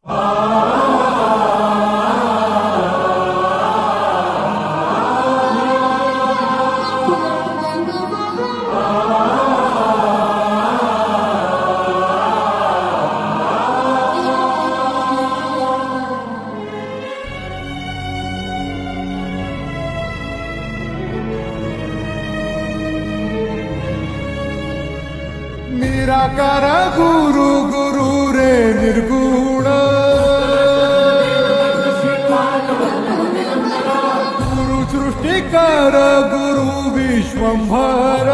निराकार गुरु गुरु रे निर्गुण गुरु सृष्टिकर गुरु विश्वंभर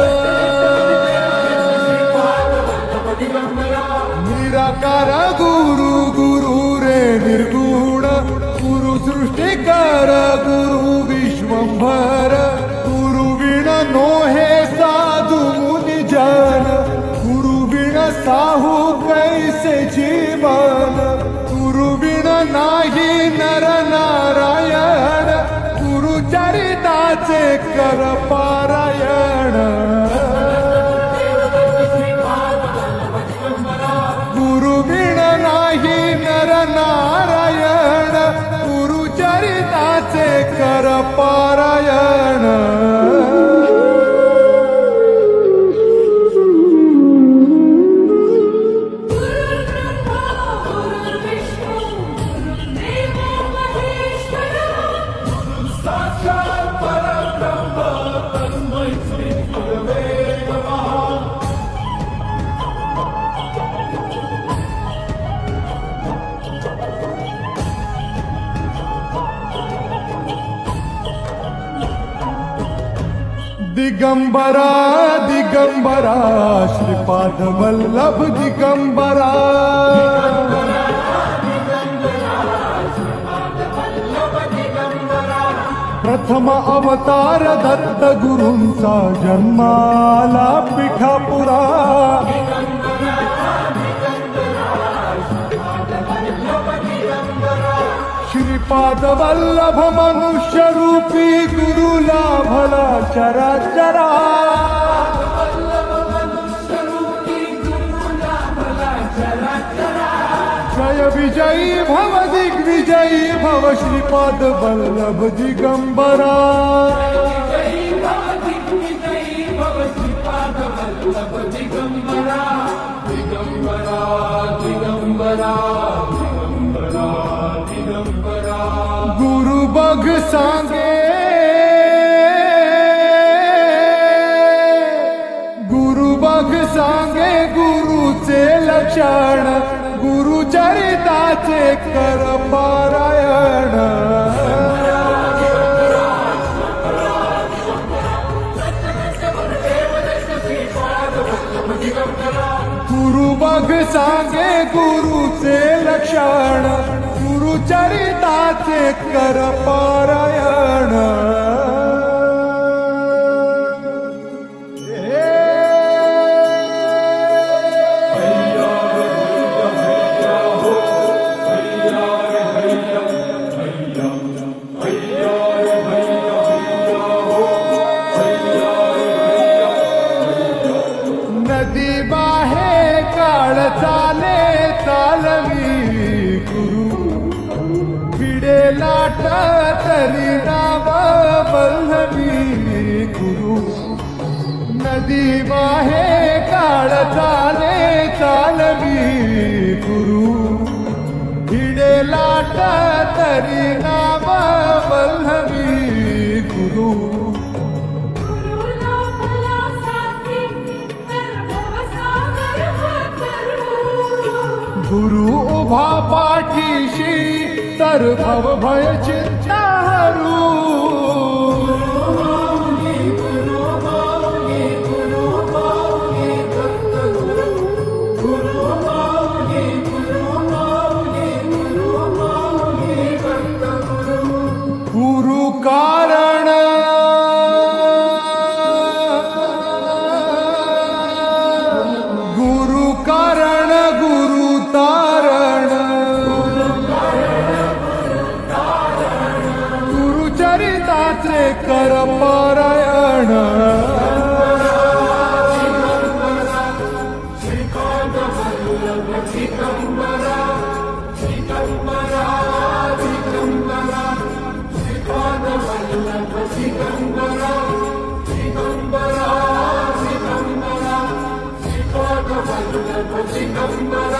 निराकार गुरु गुरु रे निर्गुण गुरु सृष्टिकर गुरु विश्वंभर गुरु बिन नोहे साधु मुनि जन गुरु बिन साहू कैसे जीवन गुरु बिन नाही नर नारायण गुरु चरिताचे कर पारायण गुरु बिन नाही नर नारायण गुरु चरिताचे कर पारायण दिगंबरा दिगंबरा श्रीपाद वल्लभ दिगंबरा प्रथम अवतार दत्त गुरूंचा जन्माला पिठापुरा श्रीपाद वल्लभ मनुष्य रूपी गुरु लाभला चराचरा जय विजयी भव दिग्विजयी भव श्रीपाद वल्लभ दिगंबरा दिगंबरा दिगंबरा गुरु बघ सांगे गुरु बघ सांगे गुरुचे लक्षण गुरु चरिताचे कर पारायण गुरु बघ सांगे गुरुचे लक्षण गुरु चरिताचे कर पारायण नदी बाहे काळ चाले चालवी गुरु भिडे लाट तरी नाव वल्लभी गुरु नदी बाहे काळ चाले चालवी गुरु भिडे लाट तरी नाव वल्लभी गुरु गुरु उभा पाठीशी तर भव भय चिंता हरू गुरु कारण गुरु कारण गुरु तारण गुरु चरिताचे कर पारायण दिगंबरा दिगंबरा श्रीपाद वल्लभ दिगंबरा दिगंबरा दिगंबरा श्रीपाद वल्लभ दिगंबरा